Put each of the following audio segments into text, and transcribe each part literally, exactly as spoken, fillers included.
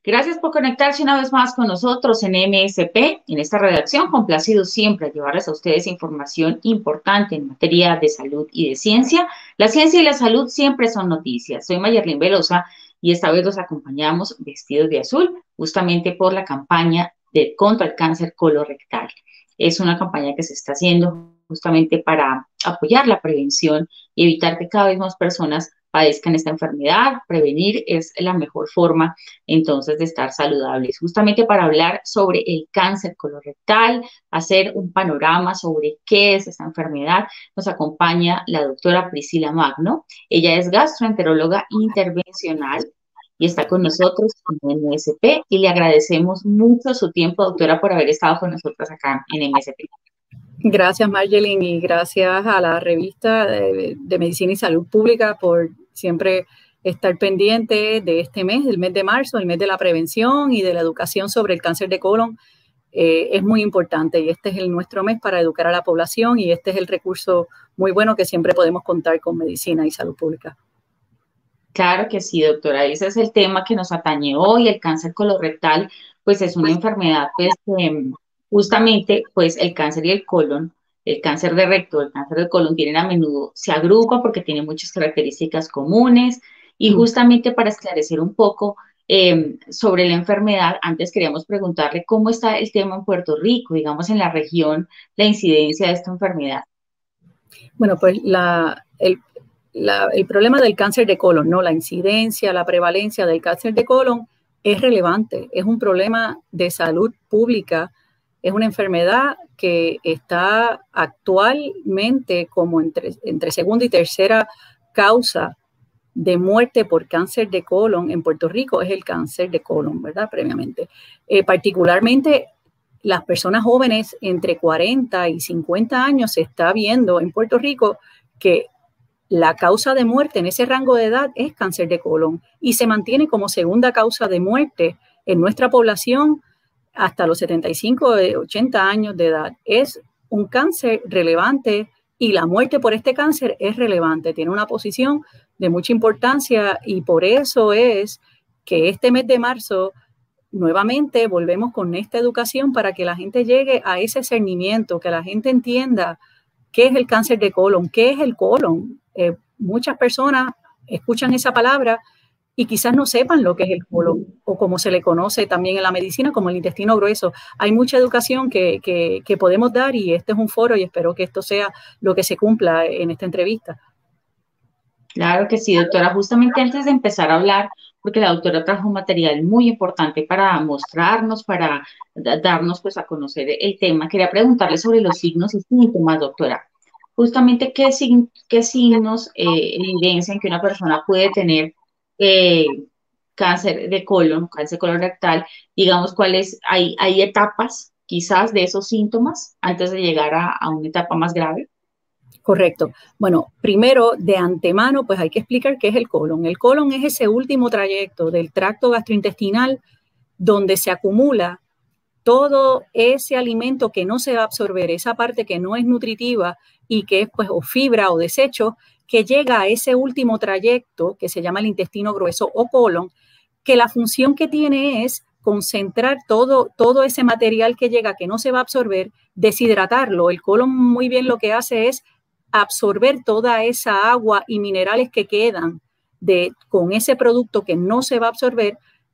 Gracias por conectarse una vez más con nosotros en M S P, en esta redacción, complacidos siempre a llevarles a ustedes información importante en materia de salud y de ciencia. La ciencia y la salud siempre son noticias. Soy Mayerlin Velosa y esta vez los acompañamos vestidos de azul, justamente por la campaña de contra el cáncer colorectal. Es una campaña que se está haciendo justamente para apoyar la prevención y evitar que cada vez más personas padezcan esta enfermedad. Prevenir es la mejor forma entonces de estar saludables. Justamente para hablar sobre el cáncer colorectal, hacer un panorama sobre qué es esta enfermedad, nos acompaña la doctora Priscila Magno. Ella es gastroenteróloga intervencional y está con nosotros en M S P y le agradecemos mucho su tiempo, doctora, por haber estado con nosotros acá en M S P. Gracias, Mayerlin, y gracias a la revista de, de Medicina y Salud Pública por siempre estar pendiente de este mes, el mes de marzo, el mes de la prevención y de la educación sobre el cáncer de colon. Eh, es muy importante y este es el, nuestro mes para educar a la población y este es el recurso muy bueno que siempre podemos contar con Medicina y Salud Pública. Claro que sí, doctora. Ese es el tema que nos atañe hoy. El cáncer colorectal, pues es una enfermedad, pues, eh, justamente, pues el cáncer y el colon, el cáncer de recto, el cáncer de colon tienen a menudo, se agrupa porque tienen muchas características comunes y justamente para esclarecer un poco eh, sobre la enfermedad, antes queríamos preguntarle cómo está el tema en Puerto Rico, digamos en la región, la incidencia de esta enfermedad. Bueno, pues la, el, la, el problema del cáncer de colon, ¿no? La incidencia, la prevalencia del cáncer de colon es relevante, es un problema de salud pública. Es una enfermedad que está actualmente como entre, entre segunda y tercera causa de muerte por cáncer de colon en Puerto Rico, es el cáncer de colon, ¿verdad? Previamente. Eh, particularmente las personas jóvenes entre cuarenta y cincuenta años se está viendo en Puerto Rico que la causa de muerte en ese rango de edad es cáncer de colon y se mantiene como segunda causa de muerte en nuestra población hasta los setenta y cinco, ochenta años de edad. Es un cáncer relevante y la muerte por este cáncer es relevante, tiene una posición de mucha importancia y por eso es que este mes de marzo nuevamente volvemos con esta educación para que la gente llegue a ese cernimiento, que la gente entienda qué es el cáncer de colon, qué es el colon. Eh, muchas personas escuchan esa palabra y quizás no sepan lo que es el colon o como se le conoce también en la medicina como el intestino grueso. Hay mucha educación que, que, que podemos dar y este es un foro y espero que esto sea lo que se cumpla en esta entrevista. Claro que sí, doctora. Justamente antes de empezar a hablar, porque la doctora trajo un material muy importante para mostrarnos, para darnos pues a conocer el tema, quería preguntarle sobre los signos y síntomas, doctora. Justamente qué, qué signos eh, evidencian que una persona puede tener eh, cáncer de colon, cáncer colorectal, digamos cuáles, hay, hay etapas quizás de esos síntomas antes de llegar a, a una etapa más grave. Correcto. Bueno, primero, de antemano, pues hay que explicar qué es el colon. El colon es ese último trayecto del tracto gastrointestinal donde se acumula todo ese alimento que no se va a absorber, esa parte que no es nutritiva y que es pues o fibra o desecho, que llega a ese último trayecto que se llama el intestino grueso o colon, que la función que tiene es concentrar todo, todo ese material que llega que no se va a absorber, deshidratarlo. El colon muy bien lo que hace es absorber toda esa agua y minerales que quedan de, con ese producto que no se va a absorber,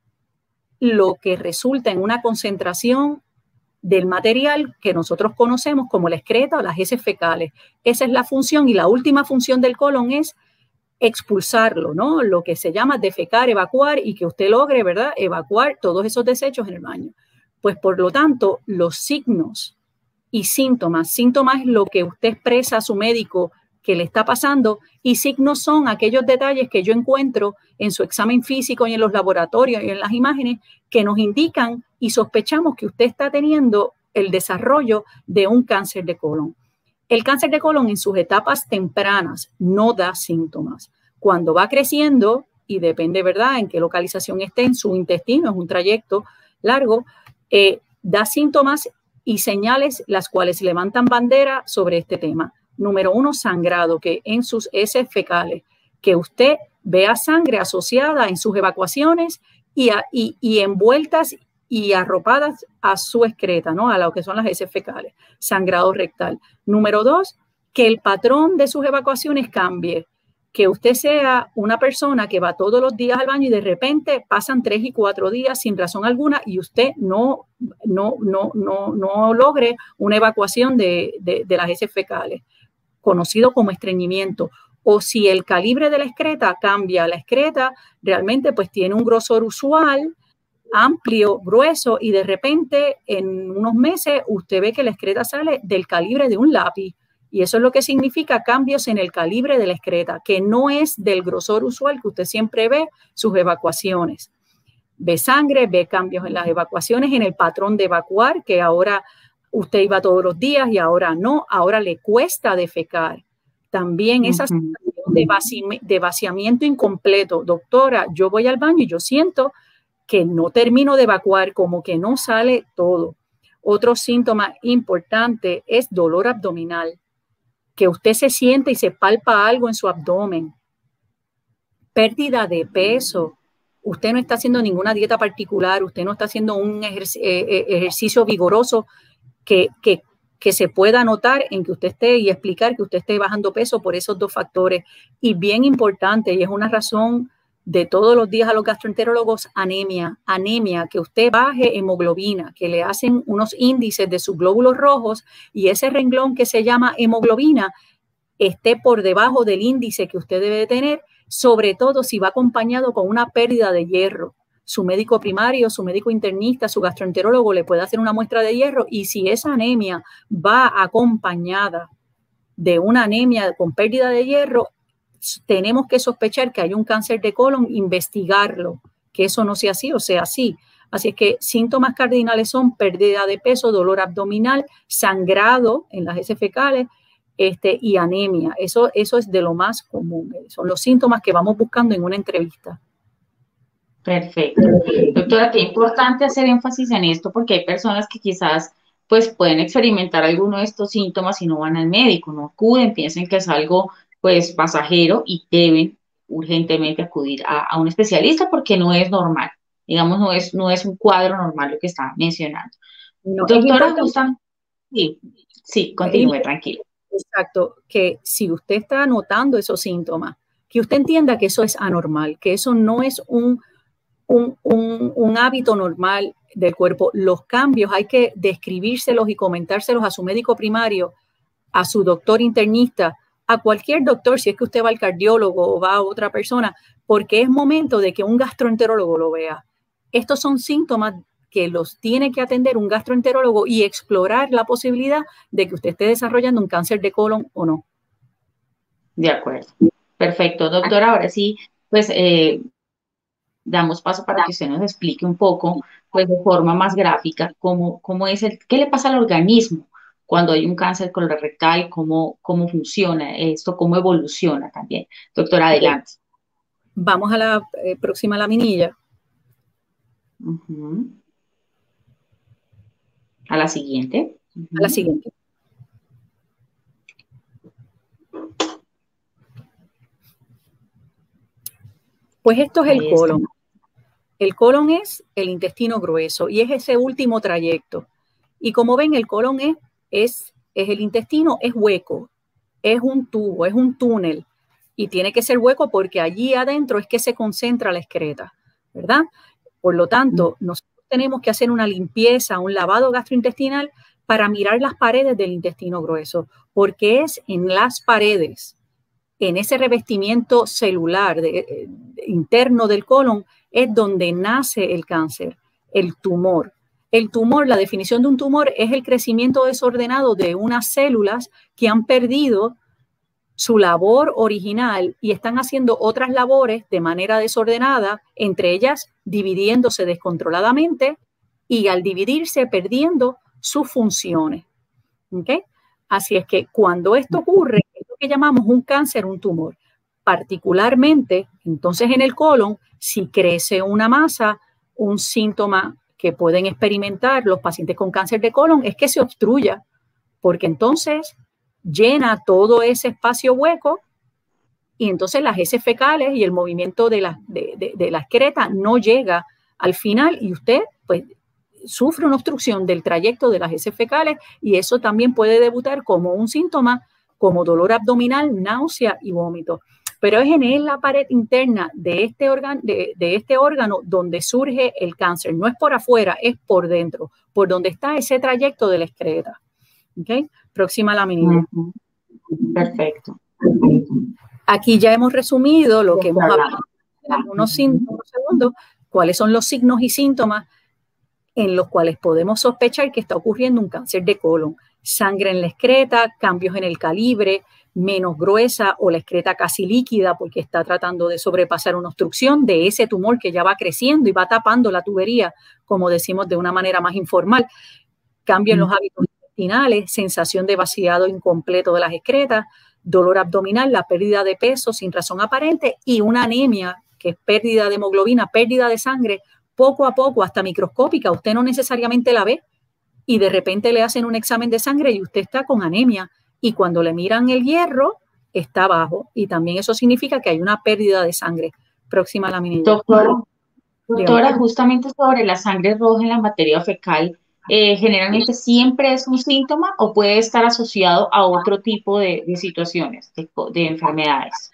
lo que resulta en una concentración del material que nosotros conocemos como la excreta o las heces fecales. Esa es la función y la última función del colon es expulsarlo, ¿no? Lo que se llama defecar, evacuar y que usted logre, ¿verdad? Evacuar todos esos desechos en el baño. Pues por lo tanto, los signos y síntomas, síntomas es lo que usted expresa a su médico que le está pasando y signos son aquellos detalles que yo encuentro en su examen físico y en los laboratorios y en las imágenes que nos indican y sospechamos que usted está teniendo el desarrollo de un cáncer de colon. El cáncer de colon en sus etapas tempranas no da síntomas. Cuando va creciendo, y depende, ¿verdad?, en qué localización esté en su intestino, es un trayecto largo, eh, da síntomas y señales las cuales levantan bandera sobre este tema. Número uno, sangrado, que en sus heces fecales, que usted vea sangre asociada en sus evacuaciones y, a, y, y envueltas y arropadas a su excreta, ¿no? A lo que son las heces fecales, sangrado rectal. Número dos, que el patrón de sus evacuaciones cambie, que usted sea una persona que va todos los días al baño y de repente pasan tres y cuatro días sin razón alguna y usted no, no, no, no, no logre una evacuación de, de, de las heces fecales, conocido como estreñimiento. O si el calibre de la excreta cambia, la excreta realmente pues tiene un grosor usual, amplio, grueso, y de repente en unos meses usted ve que la excreta sale del calibre de un lápiz. Y eso es lo que significa cambios en el calibre de la excreta, que no es del grosor usual que usted siempre ve sus evacuaciones. Ve sangre, ve cambios en las evacuaciones, en el patrón de evacuar, que ahora usted iba todos los días y ahora no, ahora le cuesta defecar. También esa sensación de, vaci- de vaciamiento incompleto. Doctora, yo voy al baño y yo siento que no termino de evacuar, como que no sale todo. Otro síntoma importante es dolor abdominal, que usted se siente y se palpa algo en su abdomen. Pérdida de peso. Usted no está haciendo ninguna dieta particular, usted no está haciendo un ejerc- eh, ejercicio vigoroso que, que, que se pueda notar en que usted esté y explicar que usted esté bajando peso por esos dos factores. Y bien importante, y es una razón de todos los días a los gastroenterólogos, anemia, anemia, que usted baje hemoglobina, que le hacen unos índices de sus glóbulos rojos y ese renglón que se llama hemoglobina esté por debajo del índice que usted debe de tener, sobre todo si va acompañado con una pérdida de hierro. Su médico primario, su médico internista, su gastroenterólogo le puede hacer una muestra de hierro y si esa anemia va acompañada de una anemia con pérdida de hierro, tenemos que sospechar que hay un cáncer de colon, investigarlo, que eso no sea así o sea así. Así es que síntomas cardinales son pérdida de peso, dolor abdominal, sangrado en las heces fecales este, y anemia. Eso, eso es de lo más común. Son los síntomas que vamos buscando en una entrevista. Perfecto. Doctora, qué importante hacer énfasis en esto porque hay personas que quizás pues pueden experimentar alguno de estos síntomas y no van al médico, no acuden, piensen que es algo pues pasajero y deben urgentemente acudir a, a un especialista porque no es normal, digamos, no es, no es un cuadro normal lo que está mencionando. No, Doctora, justamente, sí, sí, es continúe, tranquilo. Exacto, que si usted está notando esos síntomas, que usted entienda que eso es anormal, que eso no es un Un, un, un hábito normal del cuerpo. Los cambios hay que describírselos y comentárselos a su médico primario, a su doctor internista, a cualquier doctor, si es que usted va al cardiólogo o va a otra persona, porque es momento de que un gastroenterólogo lo vea. Estos son síntomas que los tiene que atender un gastroenterólogo y explorar la posibilidad de que usted esté desarrollando un cáncer de colon o no. De acuerdo. Perfecto, doctora. Ahora sí, pues eh, damos paso para que usted nos explique un poco, pues de forma más gráfica, cómo, cómo es el, qué le pasa al organismo cuando hay un cáncer colorectal, cómo, cómo funciona esto, cómo evoluciona también. Doctora, adelante. Vamos a la eh, próxima laminilla. Uh-huh. A la siguiente. Uh-huh. A la siguiente. Pues esto es el colon. El colon es el intestino grueso y es ese último trayecto. Y como ven, el colon es, es, es el intestino, es hueco, es un tubo, es un túnel. Y tiene que ser hueco porque allí adentro es que se concentra la excreta, ¿verdad? Por lo tanto, nosotros tenemos que hacer una limpieza, un lavado gastrointestinal para mirar las paredes del intestino grueso, porque es en las paredes, en ese revestimiento celular de, de, interno del colon, es donde nace el cáncer, el tumor. El tumor, la definición de un tumor es el crecimiento desordenado de unas células que han perdido su labor original y están haciendo otras labores de manera desordenada, entre ellas dividiéndose descontroladamente y al dividirse perdiendo sus funciones. ¿Okay? Así es que cuando esto ocurre, es lo que llamamos un cáncer, un tumor. Particularmente, entonces en el colon, si crece una masa, un síntoma que pueden experimentar los pacientes con cáncer de colon es que se obstruya, porque entonces llena todo ese espacio hueco y entonces las heces fecales y el movimiento de la, de, de, de la excreta no llega al final y usted pues sufre una obstrucción del trayecto de las heces fecales y eso también puede debutar como un síntoma como dolor abdominal, náusea y vómito. Pero es en la pared interna de este, órgano, de, de este órgano donde surge el cáncer. No es por afuera, es por dentro, por donde está ese trayecto de la excreta. ¿Okay? Próxima laminilla. Uh-huh. Perfecto. Aquí ya hemos resumido lo que hemos hablado en unos segundos, cuáles son los signos y síntomas en los cuales podemos sospechar que está ocurriendo un cáncer de colon. Sangre en la excreta, cambios en el calibre, menos gruesa o la excreta casi líquida porque está tratando de sobrepasar una obstrucción de ese tumor que ya va creciendo y va tapando la tubería, como decimos de una manera más informal. Cambio en los hábitos intestinales, sensación de vaciado incompleto de las excretas, dolor abdominal, la pérdida de peso sin razón aparente y una anemia, que es pérdida de hemoglobina, pérdida de sangre, poco a poco, hasta microscópica. Usted no necesariamente la ve y de repente le hacen un examen de sangre y usted está con anemia. Y cuando le miran el hierro, está bajo. Y también eso significa que hay una pérdida de sangre. Próxima laminilla. Doctora, doctora, justamente sobre la sangre roja en la materia fecal, eh, ¿generalmente siempre es un síntoma o puede estar asociado a otro tipo de, de situaciones, de, de enfermedades?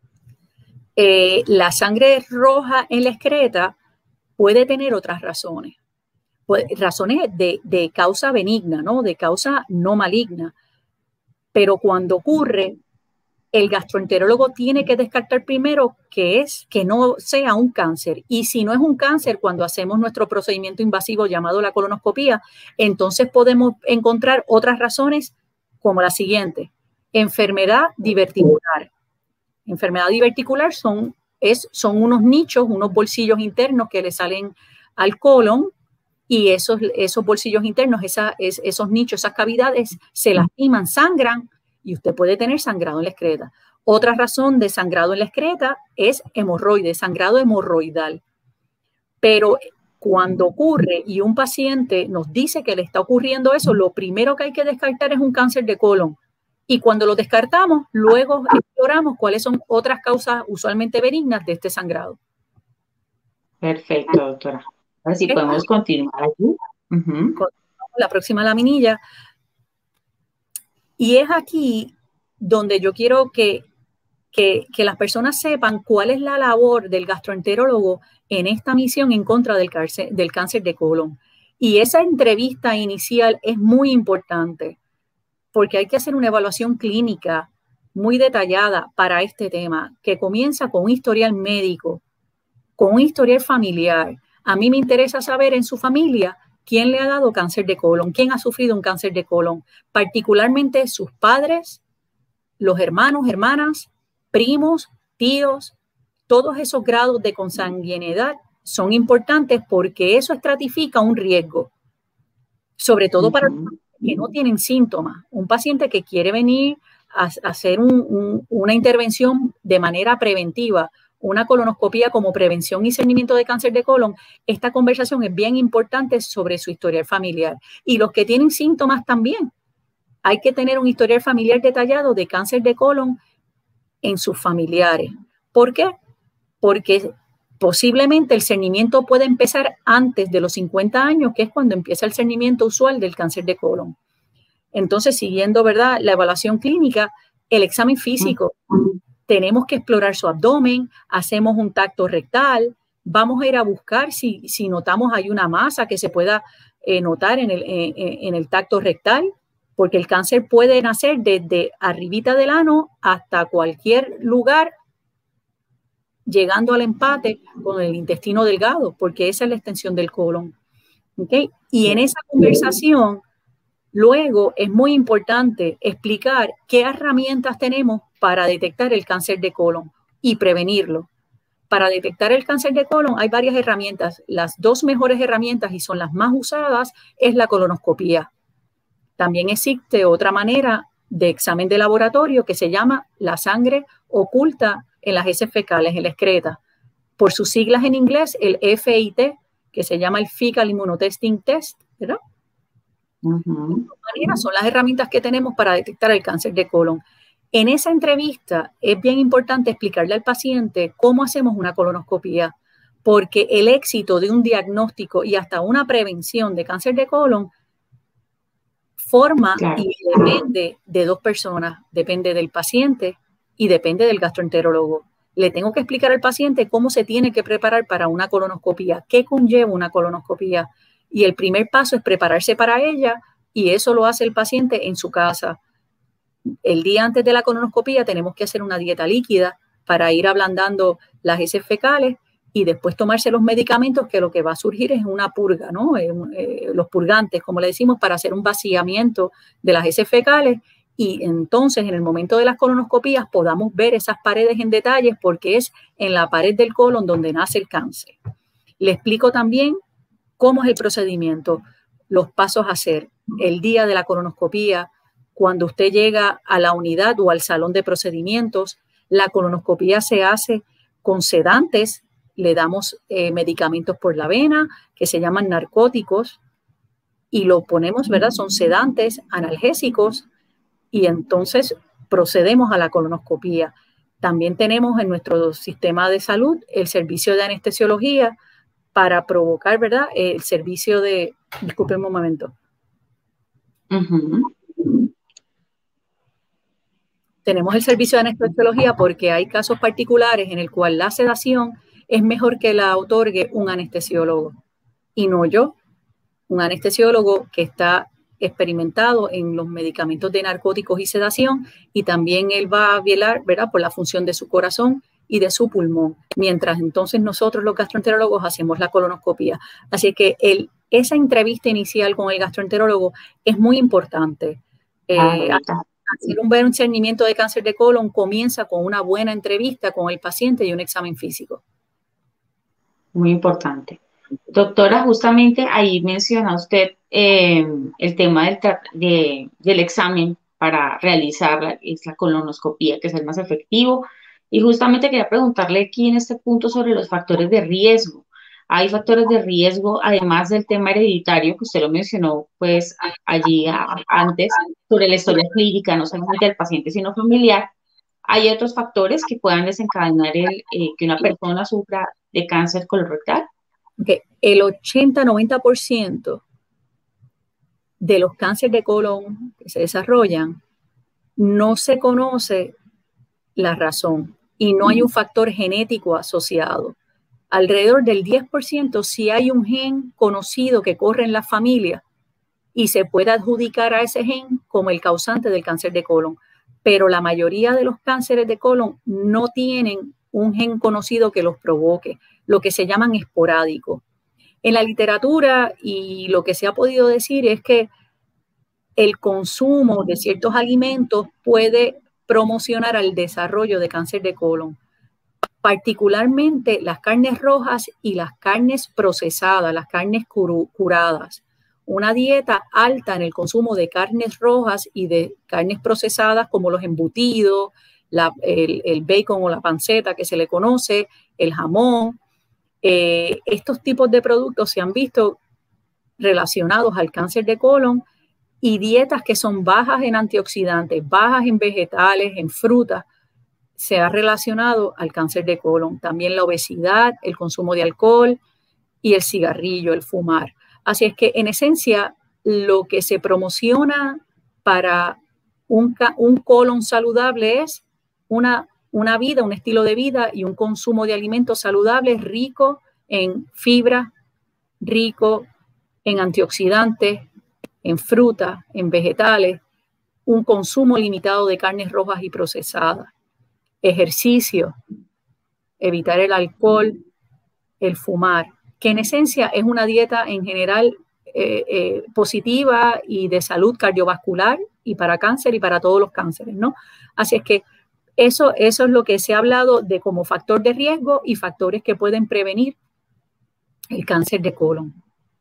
Eh, la sangre roja en la excreta puede tener otras razones. Pues, razones de, de causa benigna, ¿no? De causa no maligna. Pero cuando ocurre, el gastroenterólogo tiene que descartar primero que es que no sea un cáncer. Y si no es un cáncer, cuando hacemos nuestro procedimiento invasivo llamado la colonoscopía, entonces podemos encontrar otras razones como la siguiente: enfermedad diverticular. Enfermedad diverticular son, es, son unos nichos, unos bolsillos internos que le salen al colon y esos, esos bolsillos internos, esa, es, esos nichos, esas cavidades se lastiman, sangran y usted puede tener sangrado en la excreta. Otra razón de sangrado en la excreta es hemorroides, sangrado hemorroidal. Pero cuando ocurre y un paciente nos dice que le está ocurriendo eso, lo primero que hay que descartar es un cáncer de colon. Y cuando lo descartamos, luego exploramos cuáles son otras causas usualmente benignas de este sangrado. Perfecto, doctora. Ahora sí podemos continuar aquí. Uh-huh. La próxima laminilla. Y es aquí donde yo quiero que, que, que las personas sepan cuál es la labor del gastroenterólogo en esta misión en contra del cáncer, del cáncer de colon. Y esa entrevista inicial es muy importante porque hay que hacer una evaluación clínica muy detallada para este tema, que comienza con un historial médico, con un historial familiar. A mí me interesa saber en su familia quién le ha dado cáncer de colon, quién ha sufrido un cáncer de colon, particularmente sus padres, los hermanos, hermanas, primos, tíos. Todos esos grados de consanguinidad son importantes porque eso estratifica un riesgo, sobre todo para los que no tienen síntomas. Un paciente que quiere venir a, a hacer un, un, una intervención de manera preventiva, una colonoscopía como prevención y discernimiento de cáncer de colon, esta conversación es bien importante sobre su historial familiar. Y los que tienen síntomas también. Hay que tener un historial familiar detallado de cáncer de colon en sus familiares. ¿Por qué? Porque posiblemente el cernimiento puede empezar antes de los cincuenta años, que es cuando empieza el cernimiento usual del cáncer de colon. Entonces, siguiendo, ¿verdad?, la evaluación clínica, el examen físico, tenemos que explorar su abdomen, hacemos un tacto rectal, vamos a ir a buscar si, si notamos hay una masa que se pueda eh, notar en el, eh, en el tacto rectal, porque el cáncer puede nacer desde arribita del ano hasta cualquier lugar, llegando al empate con el intestino delgado, porque esa es la extensión del colon. ¿Okay? Y en esa conversación, luego es muy importante explicar qué herramientas tenemos para detectar el cáncer de colon y prevenirlo. Para detectar el cáncer de colon hay varias herramientas. Las dos mejores herramientas y son las más usadas es la colonoscopía. También existe otra manera de examen de laboratorio que se llama la sangre oculta en las heces fecales, en la excreta. Por sus siglas en inglés, el F I T, que se llama el Fecal Immunotesting Test, ¿verdad? Uh-huh. De esta manera son las herramientas que tenemos para detectar el cáncer de colon. En esa entrevista es bien importante explicarle al paciente cómo hacemos una colonoscopía, porque el éxito de un diagnóstico y hasta una prevención de cáncer de colon forma claro. y depende de dos personas, depende del paciente y depende del gastroenterólogo. Le tengo que explicar al paciente cómo se tiene que preparar para una colonoscopía, qué conlleva una colonoscopía. Y el primer paso es prepararse para ella y eso lo hace el paciente en su casa. El día antes de la colonoscopía tenemos que hacer una dieta líquida para ir ablandando las heces fecales y después tomarse los medicamentos, que lo que va a surgir es una purga, ¿no? Eh, eh, los purgantes, como le decimos, para hacer un vaciamiento de las heces fecales y entonces en el momento de las colonoscopías podamos ver esas paredes en detalles porque es en la pared del colon donde nace el cáncer. Le explico también cómo es el procedimiento, los pasos a hacer el día de la colonoscopía, cuando usted llega a la unidad o al salón de procedimientos. La colonoscopía se hace con sedantes, le damos eh, medicamentos por la vena que se llaman narcóticos y lo ponemos, ¿verdad? Son sedantes, analgésicos y entonces procedemos a la colonoscopía. También tenemos en nuestro sistema de salud el servicio de anestesiología para provocar, ¿verdad? El servicio de, disculpen un momento. Uh-huh. Tenemos el servicio de anestesiología porque hay casos particulares en el cual la sedación es mejor que la otorgue un anestesiólogo y no yo, un anestesiólogo que está experimentado en los medicamentos de narcóticos y sedación y también él va a velar, ¿verdad?, por la función de su corazón y de su pulmón, mientras entonces nosotros los gastroenterólogos hacemos la colonoscopía. Así que el, esa entrevista inicial con el gastroenterólogo es muy importante. Eh, hacer un buen discernimiento de cáncer de colon comienza con una buena entrevista con el paciente y un examen físico. Muy importante. Doctora, justamente ahí menciona usted eh, el tema del, de, del examen para realizar la, la colonoscopía, que es el más efectivo. Y justamente quería preguntarle aquí en este punto sobre los factores de riesgo. Hay factores de riesgo, además del tema hereditario, que usted lo mencionó pues allí a, antes, sobre la historia clínica, no solamente del paciente, sino familiar. ¿Hay otros factores que puedan desencadenar el, eh, que una persona sufra de cáncer colorectal? Okay. El ochenta a noventa por ciento de los cánceres de colon que se desarrollan no se conoce la razón y no hay un factor genético asociado. Alrededor del diez por ciento sí hay un gen conocido que corre en la familia y se puede adjudicar a ese gen como el causante del cáncer de colon. Pero la mayoría de los cánceres de colon no tienen un gen conocido que los provoque, lo que se llaman esporádicos. En la literatura y lo que se ha podido decir es que el consumo de ciertos alimentos puede promocionar el desarrollo de cáncer de colon, particularmente las carnes rojas y las carnes procesadas, las carnes curadas. Una dieta alta en el consumo de carnes rojas y de carnes procesadas como los embutidos, la, el, el bacon o la panceta que se le conoce, el jamón. Eh, estos tipos de productos se han visto relacionados al cáncer de colon y dietas que son bajas en antioxidantes, bajas en vegetales, en frutas, se ha relacionado al cáncer de colon. También la obesidad, el consumo de alcohol y el cigarrillo, el fumar. Así es que, en esencia, lo que se promociona para un, un colon saludable es una, una vida, un estilo de vida y un consumo de alimentos saludables rico en fibra, rico en antioxidantes, en frutas, en vegetales, un consumo limitado de carnes rojas y procesadas, ejercicio, evitar el alcohol, el fumar, que en esencia es una dieta en general eh, eh, positiva y de salud cardiovascular y para cáncer y para todos los cánceres, ¿no? Así es que eso, eso es lo que se ha hablado de como factor de riesgo y factores que pueden prevenir el cáncer de colon.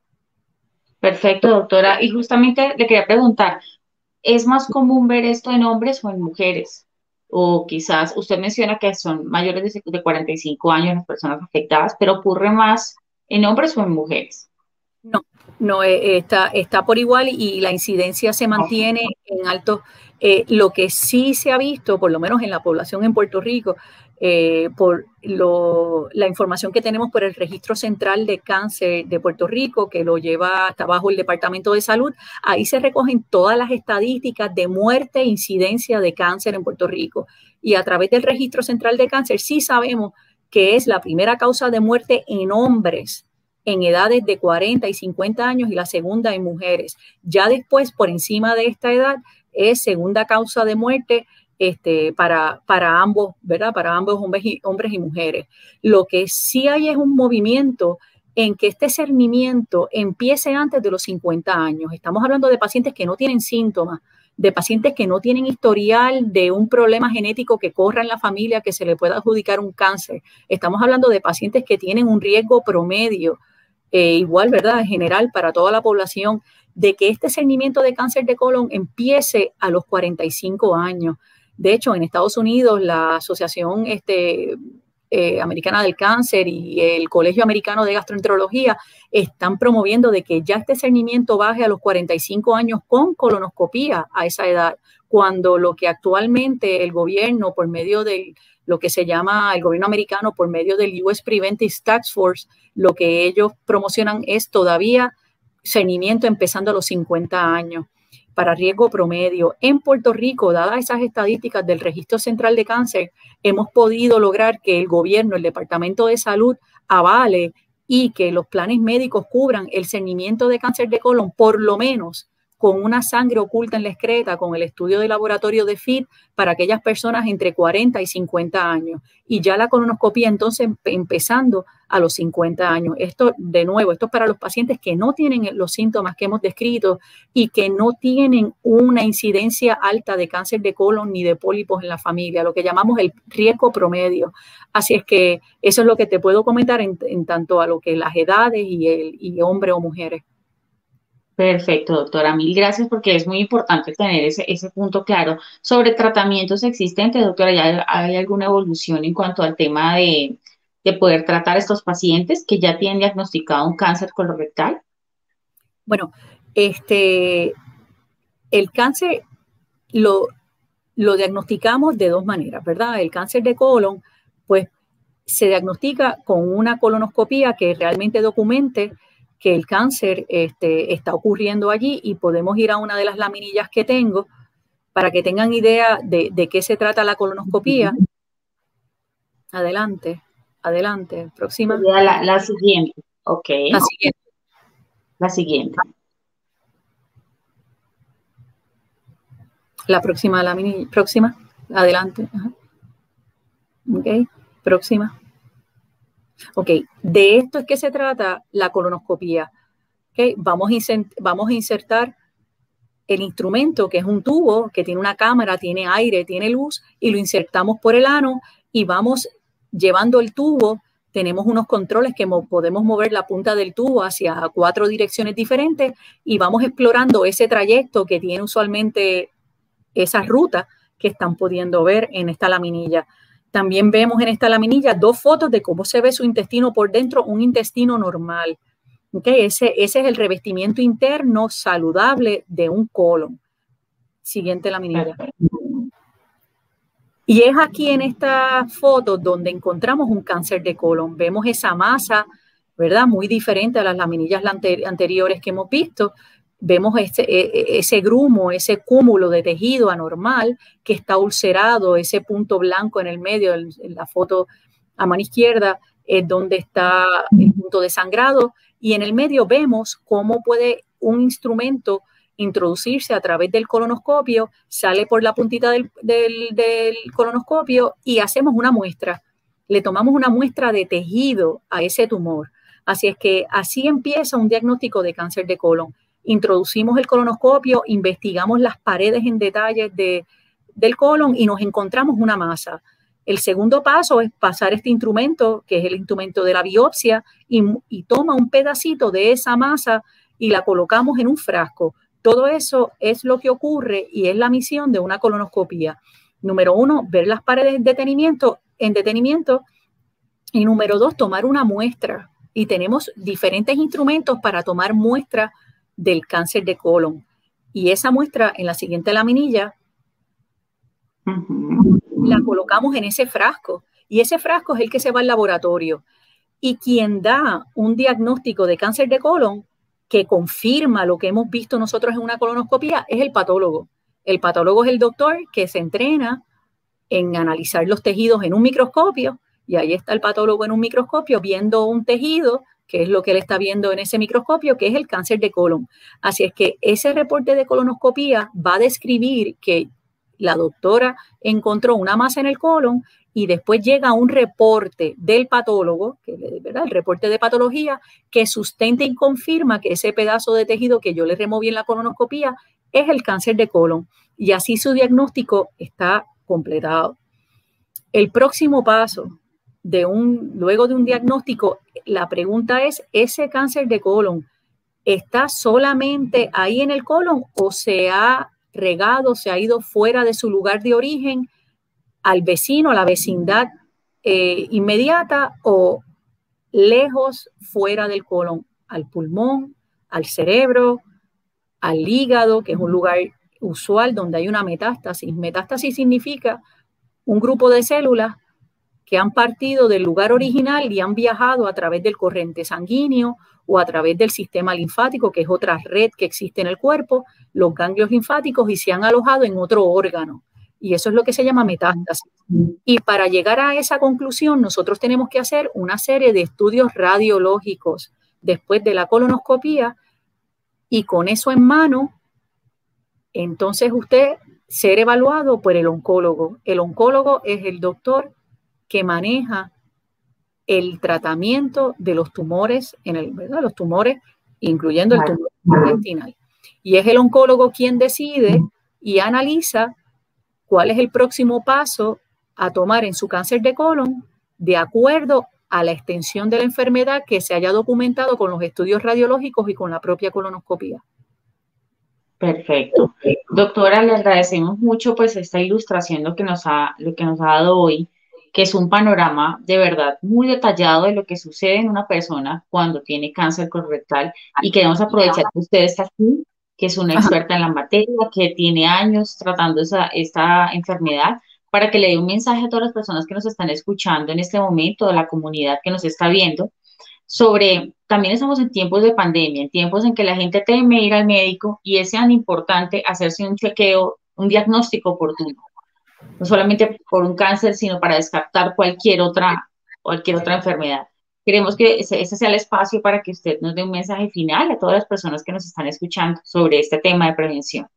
Perfecto, doctora. Y justamente le quería preguntar, ¿es más común ver esto en hombres o en mujeres? O quizás usted menciona que son mayores de, de cuarenta y cinco años las personas afectadas, pero ocurre más en hombres o en mujeres. No, no eh, está, está por igual y la incidencia se mantiene en alto. Eh, lo que sí se ha visto, por lo menos en la población en Puerto Rico, eh, por lo, la información que tenemos por el Registro Central de Cáncer de Puerto Rico, que lo lleva hasta bajo el Departamento de Salud. Ahí se recogen todas las estadísticas de muerte e incidencia de cáncer en Puerto Rico. Y a través del Registro Central de Cáncer sí sabemos que es la primera causa de muerte en hombres en edades de cuarenta y cincuenta años y la segunda en mujeres. Ya después, por encima de esta edad, es segunda causa de muerte Este, para, para ambos, ¿verdad? Para ambos hombres y, hombres y mujeres. Lo que sí hay es un movimiento en que este cernimiento empiece antes de los cincuenta años. Estamos hablando de pacientes que no tienen síntomas, de pacientes que no tienen historial de un problema genético que corra en la familia que se le pueda adjudicar un cáncer. Estamos hablando de pacientes que tienen un riesgo promedio, eh, igual, ¿verdad? En general para toda la población, de que este cernimiento de cáncer de colon empiece a los cuarenta y cinco años. De hecho, en Estados Unidos, la Asociación este, eh, Americana del Cáncer y el Colegio Americano de Gastroenterología están promoviendo de que ya este cernimiento baje a los cuarenta y cinco años con colonoscopía a esa edad, cuando lo que actualmente el gobierno, por medio de lo que se llama el gobierno americano, por medio del U S Preventive Task Force, lo que ellos promocionan es todavía cernimiento empezando a los cincuenta años. Para riesgo promedio. En Puerto Rico, dadas esas estadísticas del Registro Central de Cáncer, hemos podido lograr que el gobierno, el Departamento de Salud, avale y que los planes médicos cubran el cernimiento de cáncer de colon, por lo menos con una sangre oculta en la excreta, con el estudio de laboratorio de F I T para aquellas personas entre cuarenta y cincuenta años. Y ya la colonoscopía entonces empezando a los cincuenta años. Esto, de nuevo, esto es para los pacientes que no tienen los síntomas que hemos descrito y que no tienen una incidencia alta de cáncer de colon ni de pólipos en la familia, lo que llamamos el riesgo promedio. Así es que eso es lo que te puedo comentar en, en tanto a lo que las edades y, el, y hombre o mujeres. Perfecto, doctora. Mil gracias porque es muy importante tener ese, ese punto claro. Sobre tratamientos existentes, doctora, ¿ya hay alguna evolución en cuanto al tema de, de poder tratar a estos pacientes que ya tienen diagnosticado un cáncer colorectal? Bueno, este, el cáncer lo, lo diagnosticamos de dos maneras, ¿verdad? El cáncer de colon, pues se diagnostica con una colonoscopía que realmente documente que el cáncer este, está ocurriendo allí y podemos ir a una de las laminillas que tengo para que tengan idea de, de qué se trata la colonoscopía. Adelante, adelante, próxima. La, la siguiente, ok. La siguiente. La siguiente. La próxima laminilla, próxima, adelante. Ajá. Ok, próxima. Ok, de esto es que se trata la colonoscopía. Okay, vamos, a vamos a insertar el instrumento, que es un tubo que tiene una cámara, tiene aire, tiene luz, y lo insertamos por el ano y vamos llevando el tubo. Tenemos unos controles que mo podemos mover la punta del tubo hacia cuatro direcciones diferentes y vamos explorando ese trayecto que tiene usualmente esa ruta que están pudiendo ver en esta laminilla. También vemos en esta laminilla dos fotos de cómo se ve su intestino por dentro, un intestino normal. Okay, ese, ese es el revestimiento interno saludable de un colon. Siguiente laminilla. Y es aquí en esta foto donde encontramos un cáncer de colon. Vemos esa masa, ¿verdad? Muy diferente a las laminillas anteriores que hemos visto. Vemos ese, ese grumo, ese cúmulo de tejido anormal que está ulcerado, ese punto blanco en el medio, en la foto a mano izquierda, es donde está el punto de sangrado, y en el medio vemos cómo puede un instrumento introducirse a través del colonoscopio, sale por la puntita del, del, del colonoscopio y hacemos una muestra. Le tomamos una muestra de tejido a ese tumor. Así es que así empieza un diagnóstico de cáncer de colon. Introducimos el colonoscopio, investigamos las paredes en detalle de, del colon y nos encontramos una masa. El segundo paso es pasar este instrumento, que es el instrumento de la biopsia, y, y toma un pedacito de esa masa y la colocamos en un frasco. Todo eso es lo que ocurre y es la misión de una colonoscopía. Número uno, ver las paredes en detenimiento, en detenimiento. Y número dos, tomar una muestra. Y tenemos diferentes instrumentos para tomar muestra del cáncer de colon. Y esa muestra en la siguiente laminilla uh-huh. la colocamos en ese frasco Y ese frasco es el que se va al laboratorio. Y quien da un diagnóstico de cáncer de colon que confirma lo que hemos visto nosotros en una colonoscopia es el patólogo. El patólogo es el doctor que se entrena en analizar los tejidos en un microscopio, y ahí está el patólogo en un microscopio viendo un tejido, que es lo que él está viendo en ese microscopio, que es el cáncer de colon. Así es que ese reporte de colonoscopia va a describir que la doctora encontró una masa en el colon y después llega un reporte del patólogo, que, ¿verdad? El reporte de patología, que sustenta y confirma que ese pedazo de tejido que yo le removí en la colonoscopia es el cáncer de colon. Y así su diagnóstico está completado. El próximo paso, de un, luego de un diagnóstico, la pregunta es, ¿ese cáncer de colon está solamente ahí en el colon o se ha regado, se ha ido fuera de su lugar de origen al vecino, a la vecindad eh, inmediata o lejos fuera del colon, al pulmón, al cerebro, al hígado, que es un lugar usual donde hay una metástasis? Metástasis significa un grupo de células que han partido del lugar original y han viajado a través del corriente sanguíneo o a través del sistema linfático, que es otra red que existe en el cuerpo, los ganglios linfáticos, y se han alojado en otro órgano. Y eso es lo que se llama metástasis. Y para llegar a esa conclusión, nosotros tenemos que hacer una serie de estudios radiológicos después de la colonoscopia, y con eso en mano, entonces usted ser evaluado por el oncólogo. El oncólogo es el doctor que maneja el tratamiento de los tumores, en el, ¿verdad? Los tumores, incluyendo el tumor intestinal. Y es el oncólogo quien decide y analiza cuál es el próximo paso a tomar en su cáncer de colon de acuerdo a la extensión de la enfermedad que se haya documentado con los estudios radiológicos y con la propia colonoscopia. Perfecto. Doctora, le agradecemos mucho pues esta ilustración, lo que nos ha, lo que nos ha dado hoy, que es un panorama de verdad muy detallado de lo que sucede en una persona cuando tiene cáncer colorectal, y queremos aprovechar que usted está aquí, que es una experta en la materia, que tiene años tratando esa, esta enfermedad, para que le dé un mensaje a todas las personas que nos están escuchando en este momento, a la comunidad que nos está viendo, sobre, también estamos en tiempos de pandemia, en tiempos en que la gente teme ir al médico, y es tan importante hacerse un chequeo, un diagnóstico oportuno, no solamente por un cáncer, sino para descartar cualquier otra, cualquier otra enfermedad. Queremos que ese, ese sea el espacio para que usted nos dé un mensaje final a todas las personas que nos están escuchando sobre este tema de prevención.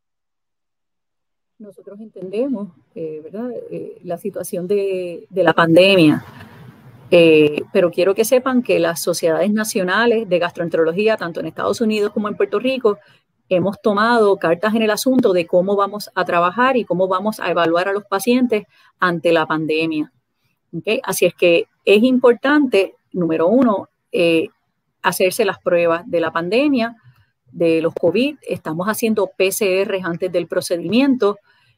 Nosotros entendemos, eh, ¿verdad? Eh, la situación de, de la pandemia, eh, pero quiero que sepan que las sociedades nacionales de gastroenterología, tanto en Estados Unidos como en Puerto Rico, hemos tomado cartas en el asunto de cómo vamos a trabajar y cómo vamos a evaluar a los pacientes ante la pandemia. ¿Okay? Así es que es importante, número uno, eh, hacerse las pruebas de la pandemia, de los COVID. Estamos haciendo P C R antes del procedimiento.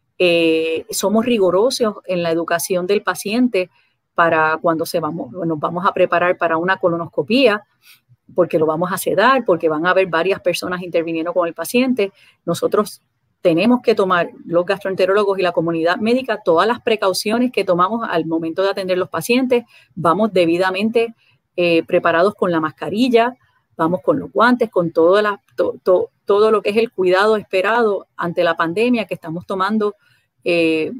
Eh, somos rigurosos en la educación del paciente para cuando se vamos, nos vamos a preparar para una colonoscopía, porque lo vamos a sedar, porque van a haber varias personas interviniendo con el paciente. Nosotros tenemos que tomar, los gastroenterólogos y la comunidad médica, todas las precauciones que tomamos al momento de atender los pacientes. Vamos debidamente eh, preparados con la mascarilla, vamos con los guantes, con todo, la, to, to, todo lo que es el cuidado esperado ante la pandemia que estamos tomando, eh,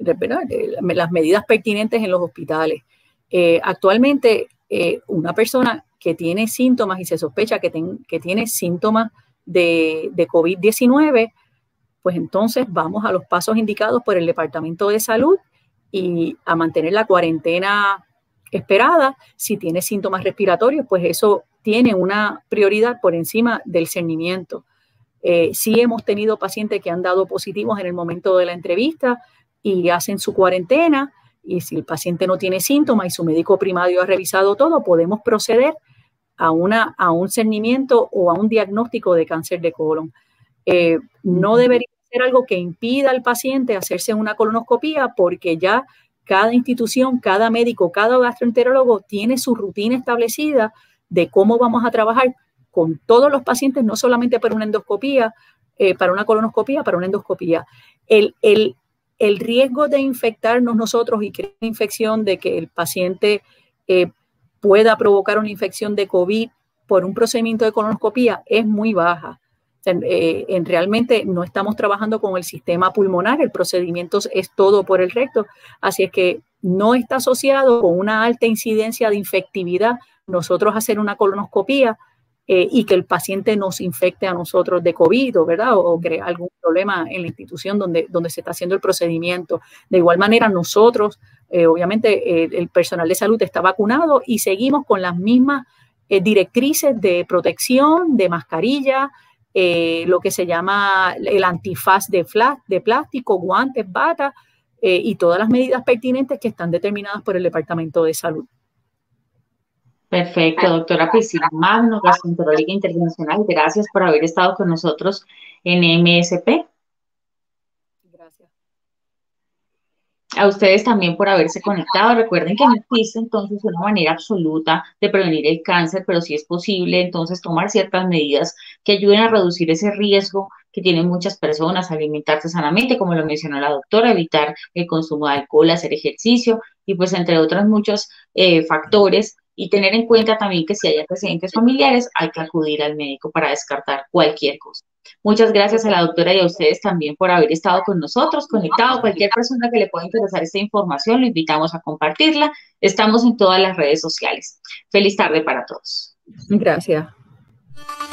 las medidas pertinentes en los hospitales. Eh, actualmente, eh, una persona que tiene síntomas y se sospecha que, ten, que tiene síntomas de, de COVID diecinueve, pues entonces vamos a los pasos indicados por el Departamento de Salud y a mantener la cuarentena esperada. Si tiene síntomas respiratorios, pues eso tiene una prioridad por encima del cernimiento. Eh, sí hemos tenido pacientes que han dado positivos en el momento de la entrevista y hacen su cuarentena, y si el paciente no tiene síntomas y su médico primario ha revisado todo, podemos proceder a, una, a un cernimiento o a un diagnóstico de cáncer de colon. Eh, no debería ser algo que impida al paciente hacerse una colonoscopía, porque ya cada institución, cada médico, cada gastroenterólogo tiene su rutina establecida de cómo vamos a trabajar con todos los pacientes, no solamente para una endoscopía, eh, para una colonoscopía, para una endoscopía. El, el, el riesgo de infectarnos nosotros y crear una infección, de que el paciente eh, pueda provocar una infección de COVID por un procedimiento de colonoscopía es muy baja. O sea, eh, en realmente no estamos trabajando con el sistema pulmonar, el procedimiento es todo por el recto, así es que no está asociado con una alta incidencia de infectividad nosotros hacer una colonoscopía eh, y que el paciente nos infecte a nosotros de COVID, ¿verdad? O, o crea algún problema en la institución donde, donde se está haciendo el procedimiento. De igual manera, nosotros, eh, obviamente, eh, el personal de salud está vacunado y seguimos con las mismas eh, directrices de protección, de mascarilla, eh, lo que se llama el antifaz de, de plástico, guantes, bata eh, y todas las medidas pertinentes que están determinadas por el Departamento de Salud. Perfecto, doctora Priscila Magno, gastroenteróloga internacional. Gracias por haber estado con nosotros en M S P. Gracias. A ustedes también por haberse conectado. Recuerden que no existe entonces una manera absoluta de prevenir el cáncer, pero sí es posible entonces tomar ciertas medidas que ayuden a reducir ese riesgo que tienen muchas personas, alimentarse sanamente, como lo mencionó la doctora, evitar el consumo de alcohol, hacer ejercicio y pues entre otros muchos eh, factores. Y tener en cuenta también que si hay antecedentes familiares, hay que acudir al médico para descartar cualquier cosa. Muchas gracias a la doctora y a ustedes también por haber estado con nosotros, conectado. Cualquier persona que le pueda interesar esta información, lo invitamos a compartirla. Estamos en todas las redes sociales. Feliz tarde para todos. Gracias.